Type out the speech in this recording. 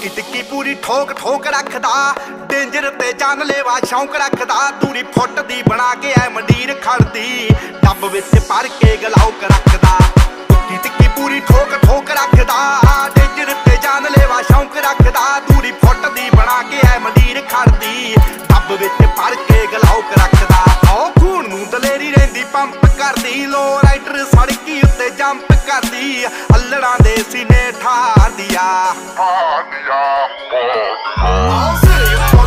ਟੁੱਕੀ ਟਿੱਕੀ ਪੂਰੀ ਠੋਕ ਠੋਕ ਰੱਖਦਾ, ਡੇਂਜਰ ਤੇ ਜਾਨਲੇਵਾ ਸ਼ੌਂਕ ਰੱਖਦਾ। ਦੂਰੀ ਫੁੱਟ ਦੀ ਬਣਾ ਕੇ ਐ ਮੰਡੀਰ ਖੜਦੀ, ਡੱਬ ਵਿੱਚ ਭਰ ਕੇ ਗਲਾਉਕ ਰੱਖਦਾ। ਟੁੱਕੀ ਟਿੱਕੀ ਪੂਰੀ ਠੋਕ ਠੋਕ ਰੱਖਦਾ, ਡੇਂਜਰ ਤੇ ਜਾਨਲੇਵਾ ਸ਼ੌਂਕ ਰੱਖਦਾ। ਦੂਰੀ ਫੁੱਟ ਦੀ ਬਣਾ ਕੇ ਐ ਮੰਡੀਰ ਖੜਦੀ, ਡੱਬ ਵਿੱਚ ਭਰ ਕੇ ਗਲਾਉਕ ਰੱਖਦਾ। ਓ ਖੂਨ ਨੂੰ ਦਲੇਰੀ ਰਹਿੰਦੀ ਪੰਪ ਕਰਦੀ, ਲੋ ਰਾਈਡਰ ਸੜਕੀ ਉੱਤੇ ਜੰਪ ਕਰਦੀ। ਅੱਲੜਾਂ ਦੇ ਸੀਨੇ ਠਾਰਦੀ ਆ।